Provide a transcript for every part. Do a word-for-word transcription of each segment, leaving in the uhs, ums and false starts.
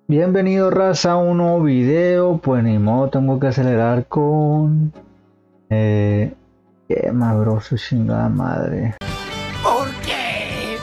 Bienvenido raza a un nuevo video. Pues ni modo, tengo que acelerar con eh, qué bro, su chingada madre. ¿Por qué?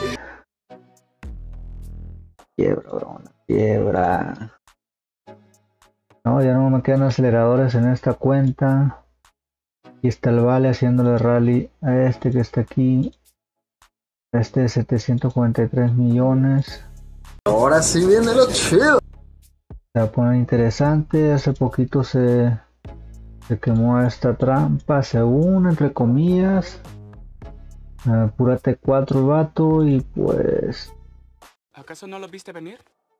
Quiebra, bro, una quiebra. No, ya no me quedan aceleradores en esta cuenta. Aquí está el Vale haciéndole rally a este que está aquí. Este de setecientos cuarenta y tres millones. Ahora sí viene lo chido. Se va a poner interesante. Hace poquito se, se quemó esta trampa, según, entre comillas. Uh, pura T cuatro el vato y pues... ¿Acaso no lo viste venir?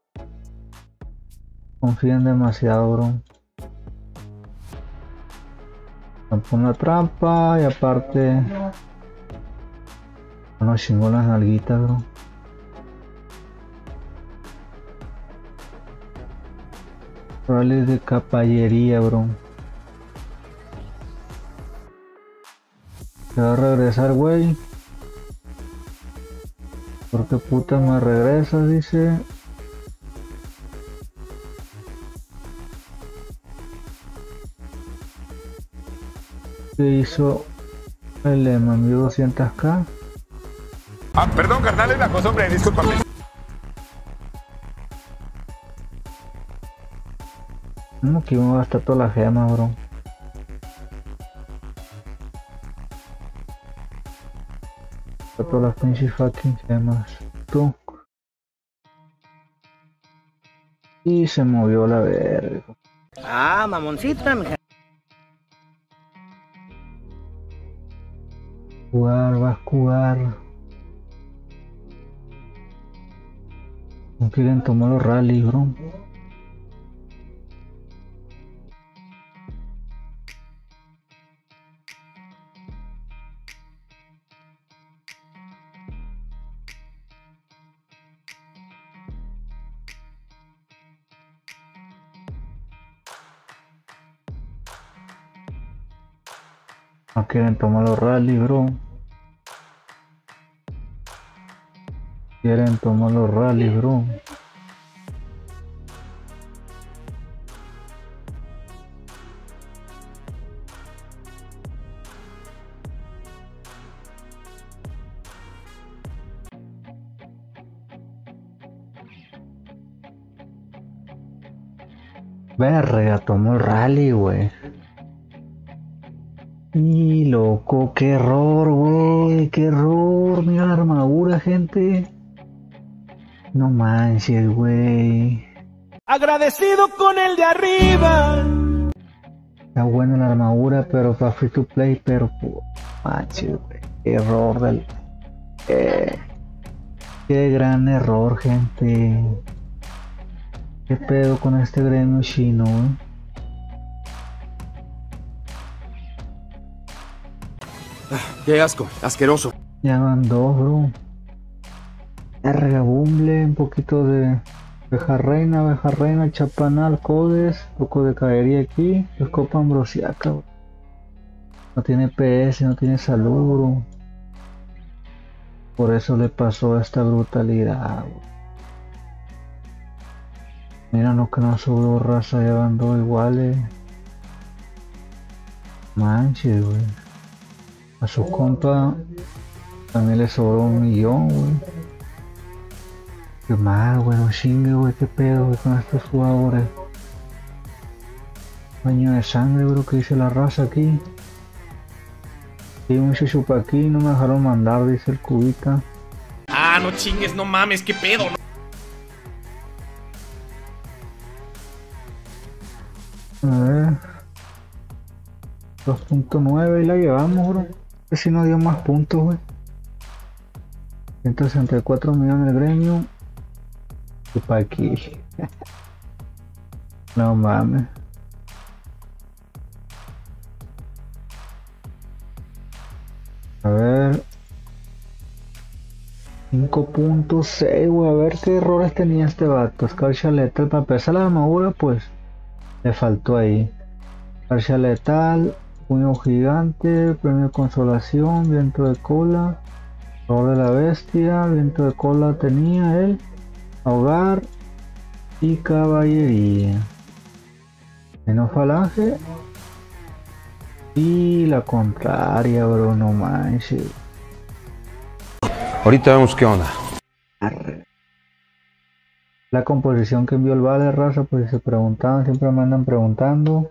confían demasiado, bro. Me pone una trampa y aparte... nos chingó las nalguitas, bro. Rally de caballería, bro. Se va a regresar, güey. ¿Por qué puta me regresa? Dice. ¿Qué hizo? El me envió doscientos k. Ah, perdón, carnal, es la cosa, hombre, discúlpame. No, que me va a gastar toda la gema, bro. Todas las pinches fucking gemas. Tú. Y se movió la verga. Ah, mamoncita, mija. Jugar, va a jugar. No quieren tomar los rally, bro. No quieren tomar los rally, bro. Quieren tomar los rally, bro. Verga, tomó el rally, güey. Y loco, qué error, güey, qué error. Mira la armadura, gente. No manches, güey. Agradecido con el de arriba. Está buena la armadura, pero para free to play, pero pues, manches, güey. Qué error del... Eh, qué gran error, gente. ¿Qué pedo con este gremio chino, güey? Qué asco, asqueroso. Ya van dos, bro. Verga, bumble, un poquito de abeja reina, abeja reina, chapanal, codes, poco de caería aquí, es copa ambrosiaca, bro. No tiene P S, no tiene salud, bro. Por eso le pasó esta brutalidad, bro. Mira, no que no sobró raza, ya van dos iguales. Manches, güey. A su compa también le sobró un millón, güey. Qué mal, güey, no chingue, güey, qué pedo, güey, con estos jugadores. Baño de sangre, bro, que dice la raza aquí. Hay mucho chupa aquí, no me dejaron mandar, dice el cubita. Ah, no chingues, no mames, qué pedo. A ver. dos punto nueve y la llevamos, bro. Que si no dio más puntos, güey. ciento sesenta y cuatro millones de gremio. Y pa' aquí. No mames. A ver. cinco punto seis, güey. A ver qué errores tenía este vato. Escarcha letal. Para empezar la armadura, pues. Le faltó ahí. Escarcha letal. Puño gigante, premio de consolación, viento de cola, error de la bestia, viento de cola tenía él, ahogar, y caballería. Menos falange. Y la contraria, bro, no manches. Ahorita vemos qué onda. La composición que envió el Vale, raza, pues si se preguntaban, siempre me andan preguntando.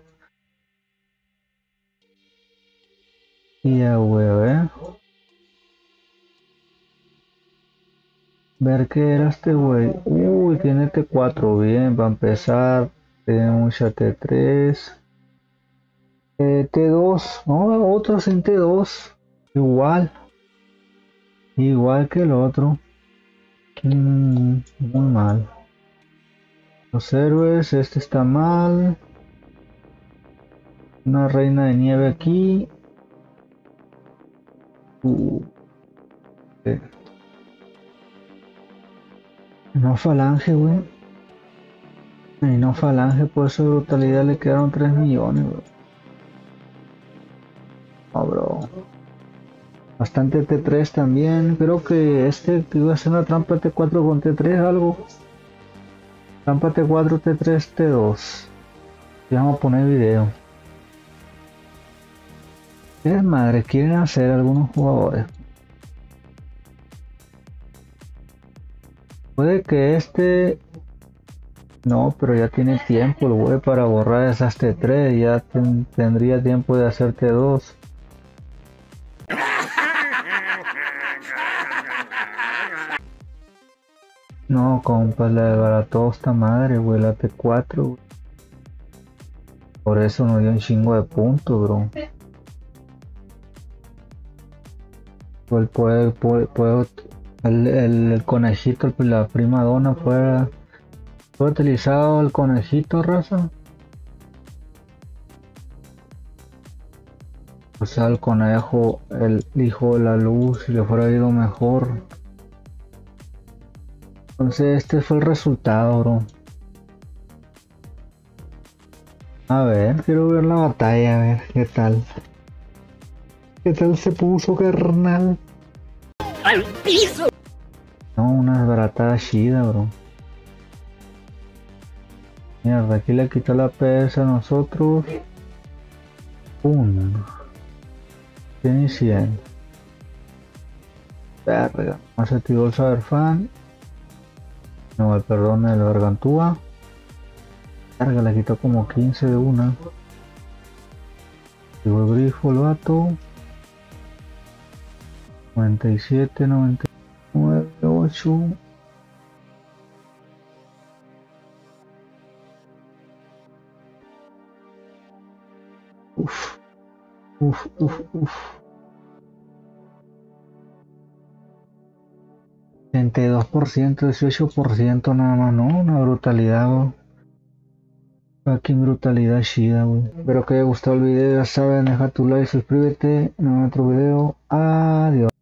Y a huevo, eh. Ver qué era este güey. Uy, tiene T cuatro, bien, va a empezar. Tiene mucha T tres. Eh, T dos, no, otro sin T dos. Igual. Igual que el otro. Mm, muy mal. Los héroes, este está mal. Una reina de nieve aquí. Uh, eh. No falange, güey. Y no falange, por su brutalidad le quedaron tres millones, bro. No, bro. Bastante T tres también. Creo que este que iba a ser una trampa T cuatro con T tres, algo. Trampa T cuatro, T tres, T dos. Ya vamos a poner video. ¿Qué desmadre quieren hacer algunos jugadores? Puede que este... No, pero ya tiene tiempo el güey para borrar esas T tres. Ya ten... tendría tiempo de hacer T dos. No, compa, la de barato esta madre, güey, la T cuatro, güey. Por eso nos dio un chingo de puntos, bro. Pues puede, puede, puede, el, el, el conejito, la prima donna, fue, fue utilizado el conejito, raza. O sea, el conejo, el hijo de la luz, si le fuera ido mejor. Entonces este fue el resultado, bro. A ver, quiero ver la batalla, a ver qué tal. ¿Qué tal se puso, carnal? ¡Al piso! No, una desbaratada chida, bro. Mierda, aquí le quitó la P S a nosotros. Uno. cien y cien. Verga. Más activó el Cyberfan. No, el perdón, el Gargantúa. Verga, le quitó como quince de una. Digo el grifo, el vato. noventa y siete, noventa y nueve, ocho. Uf, uf, uf, uf. treinta y dos por ciento, dieciocho por ciento nada más, no, una brutalidad, bro. Fucking brutalidad chida, güey. Espero que haya gustado el video, ya saben, deja tu like, suscríbete en otro video. Adiós.